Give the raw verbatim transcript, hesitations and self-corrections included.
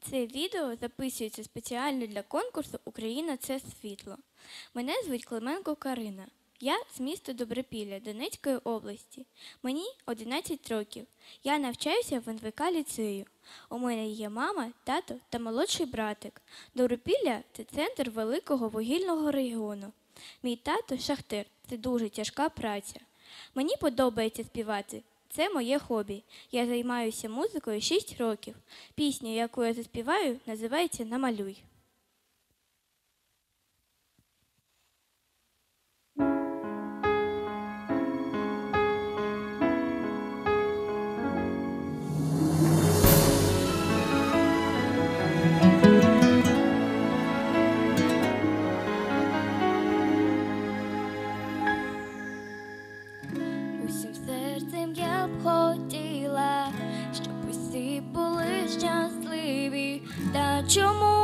Це відео записується спеціально для конкурсу «Україна – це світло». Мене звуть Клименко Карина. Я з міста Добропілля Донецької області. Мені одинадцять років. Я навчаюся в ен ве ка ліцею. У мене є мама, тато та молодший братик. Добропілля – це центр великого вугільного регіону. Мій тато – шахтар. Це дуже тяжка праця. Мені подобається співати. Це моє хобі. Я займаюся музикою шість років. Пісня, яку я заспіваю, називається «Намалюй». Усім серцем я б хотіла, щоб усі були щасливі. Та чому